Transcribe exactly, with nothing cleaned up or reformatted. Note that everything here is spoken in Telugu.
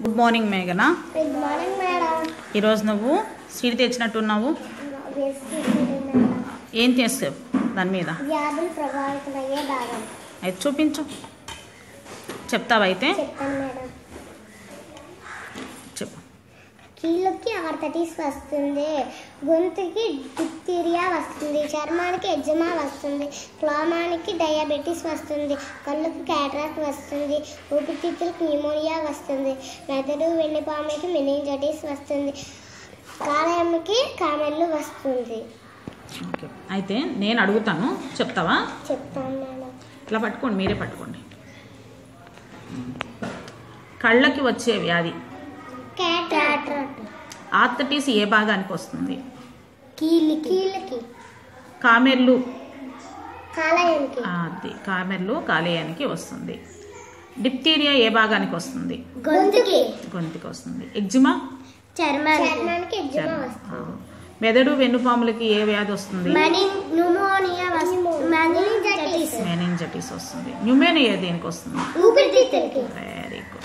గుడ్ మార్నింగ్ మేఘనా. Good morning madam. ఈరోజు నువ్వు సీడ్ తెచ్చినట్టున్నావు. ఏం చేస్తావు దాని మీద? వ్యాధులు ప్రభావితమయ్యే భాగం. అయితే చూపించు. చెప్తావా? అయితే చెప్తాను మేడం. చెప్పు. కీళ్ళకి ఆర్థరైటిస్ వస్తుంది, గొంతుకి డిప్తీరియా వస్తుంది, చర్మానికి ఎగ్జిమా వస్తుంది, క్లోమానికి డయాబెటీస్ వస్తుంది, కళ్ళకు క్యాటరాక్ట్ వస్తుంది, ఊపిరితిత్తులకు న్యూమోనియా వస్తుంది, మెదడు వెన్నుపాముకి మెనింజైటిస్ వస్తుంది, కాలేయంకి కామెర్లు వస్తుంది. ఓకే, అయితే నేను అడుగుతాను, చెప్తావా? చెప్తాను మేడం. ఇట్లా పట్టుకోండి, మీరే పట్టుకోండి. కళ్ళకి వచ్చే వ్యాధి క్యాటరాక్ట్. ఆర్థరైటిస్ ఏ భాగానికి వస్తుంది? కీళ్ళకి. కీళ్ళకి. కామెర్లు కాలేయానికి. అది కామెర్లు కాలేయానికి వస్తుంది. డిప్తీరియా ఏ భాగానికి వస్తుంది? గొంతుకి. గొంతుకి వస్తుంది. ఎగ్జిమా చర్మానికి ఎగ్జిమా వస్తుంది. మెదడు వెన్నుపాములకి ఏ వ్యాధి వస్తుంది? న్యూమోనియా వస్తుంది. మెనింజైటిస్. మెనింజైటిస్ వస్తుంది. న్యూమోనియా దేనికి వస్తుంది? ఊపిరితిత్తులకి. Very good.